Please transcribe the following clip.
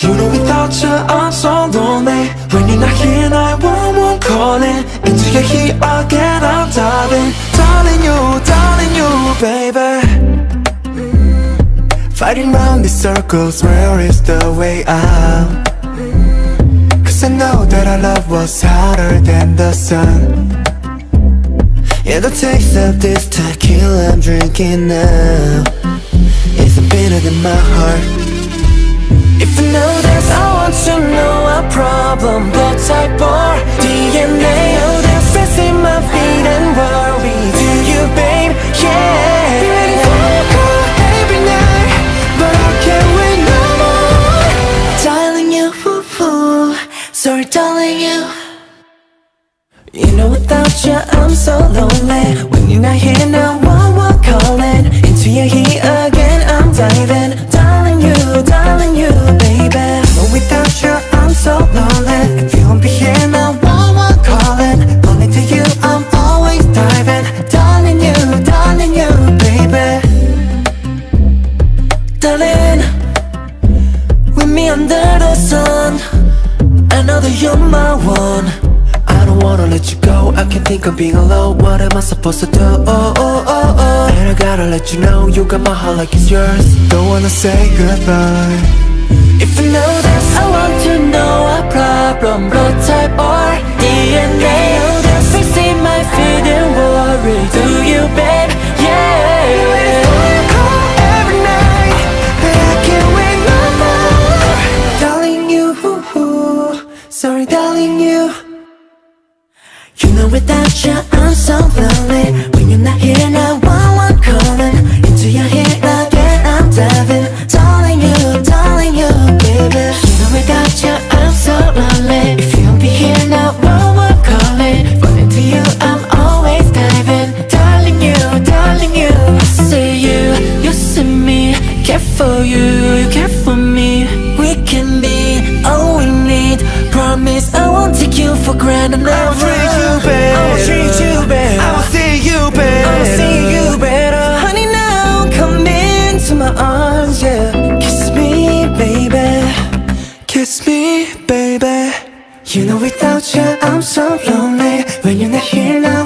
You know without you I'm so lonely. When you're not here, 911 calling. Into your heat again I'm diving. Darling you, baby. Fighting round these circles, where is the way out? Cause I know that our love was hotter than the sun. Yeah, the taste of this tequila I'm drinking now isn't bitter than my heart. If you know this, I want to know our problem. Blood type or DNA. Oh, they're stressing my feet and worry. Do you, babe? Yeah. Be waiting for your call every night, but I can't wait no more. Darling you, sorry darling you. You know without you I'm so lonely. When you're not here, 911 calling. Into your heat again I'm diving. Darling you, baby. No, without you I'm so lonely. If you won't be here, 911 calling. Only to you I'm always diving. Darling you, baby. Darling, with me under the sun, I know that you're my one. I don't wanna let you go, I can't think of being alone. What am I supposed to do? And I gotta let you know, you got my heart like it's yours. Don't wanna say goodbye. If you know this, I want to know our problem. Blood type or DNA. Oh, they're fixing my feet and worry. Do you, babe? Yeah. Be waiting for your call every night, but I can't wait no more. Darling you, sorry darling you. You know without you I'm so lonely. When you're not here, 911 calling. Into your head again I'm diving. Darling you, baby. You know without you I'm so lonely. If you won't be here, 911 calling. But into you I'm always diving. Darling you, I see you see me. Care for you care for me. We can be all we need. Promise I won't take you for granted. I will treat you better. I will treat you better. I will see you better. I will see you better. Honey, now come into my arms, yeah. Kiss me, baby. Kiss me, baby. You know without you I'm so lonely. When you're not here now